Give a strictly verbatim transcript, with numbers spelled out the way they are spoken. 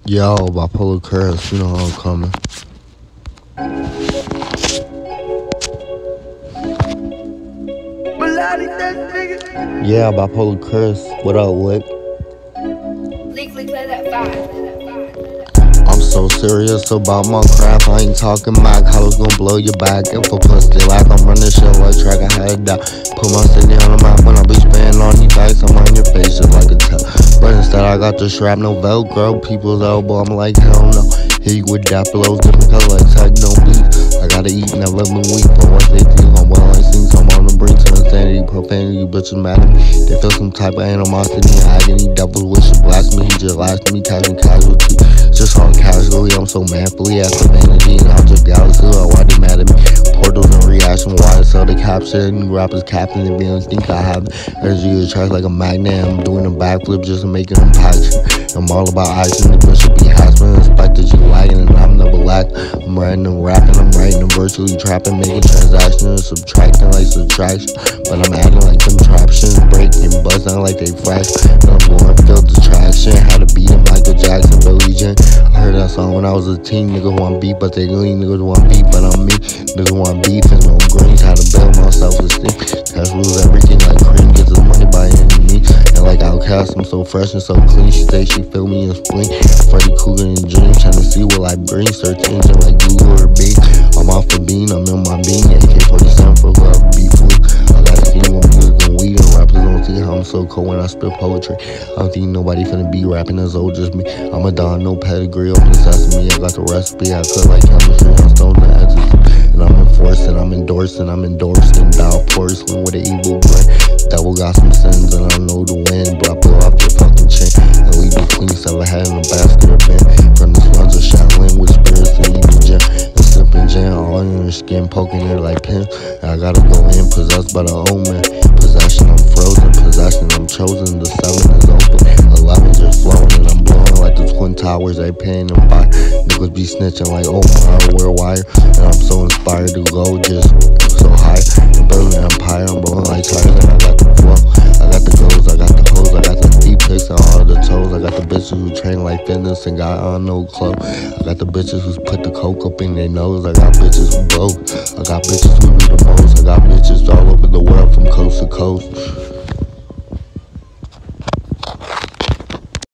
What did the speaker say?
Yo, bipolar curse, you know how I'm coming. Melodic, that nigga. Yeah, bipolar curse. What up, Lick? Lick, lick, play that five. I'm so serious about my craft. I ain't talking Mac. Hollows gon' blow your back. If a pussy like I'm running shit like track, I had it down. Put my city on the map when I be spinning on these dice. I'm on your face just like a tell. But instead, I got the shrapnel Velcro. People's elbow, I'm like, hell no. Hit you with that blows, different color like techno beats. I gotta eat, never been weak. But once they think I'm well, I sing, so I'm on the brink to insanity, profanity, bitches mad at me. They feel some type of animosity and agony. Devils wishing blasphemy, just last me, catching casualty. Just all casually, I'm so manfully after vanity and object galaxy. Like, why they mad at me? Portals and reaction, why I sell the caption. Rappers capping if they don't think I have energy to charge like a magnet. I'm doing a backflip just to make an impact. I'm all about icing, the bitch should be hashing. Expected you lagging and I'm never lack. I'm writing and rapping, I'm writing and virtually trapping, making transactions, subtracting like subtraction. But I'm acting like them traptions, breaking, buzzing like they fresh. And I'm blowing field distraction, how to beat him Michael Jackson, Billie Jean. I heard that song when I was a teen. Niggas want beef, but they lean. Niggas want beef, but I'm me. Niggas want beef and no greens. How to build my self-esteem. Cash rules everything like cream. Gets his money by any means. And like Outcast, I'm so fresh and so clean. She say she feel me in spleen. Freddy Cougar in dreams. Trying to see what I bring. Search engine like Google or Bing. I'm off the bean. I'm in my bean. A K forty-seven for who I beef with. I gotta see when music and weed and rappers don't see how I'm so cold when I spit poetry. I don't think nobody finna be rapping as old as me. I'm a don, no pedigree, open sesame. I got the recipe, I cook like chemistry, I'm stone the ecstasy. And I'm enforcing, I'm endorsing, I'm endorsing. Dial porcelain with an evil brain. Devil got some sins and I don't know the wind, but I blow off your fucking chain. And leave the queen seven head in a basket of bin. From the slums of Shaolin with spirits and evil gin. And sipping gin, all in her skin, poking her like pins. And I gotta go in, possessed by the omen. Possession, I'm frozen, possession, I'm chosen. The seven is open, eleven just flowing, and I'm blowing like the twin towers. They paying them by. Niggas be snitching like, oh my, wear wire. And I'm so inspired to go just so high. I'm building an empire, I'm blowing like tires, and I got the flow. I got the goals, I got the hoes, I got the feet pics and all of the toes. I got the bitches who train like fitness and got on no clothes. I got the bitches who put the coke up in their nose. I got bitches who broke. I got bitches who do the most. I got bitches all over the world from coast to coast.